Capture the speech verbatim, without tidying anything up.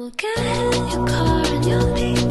will get in your car and you'll leave.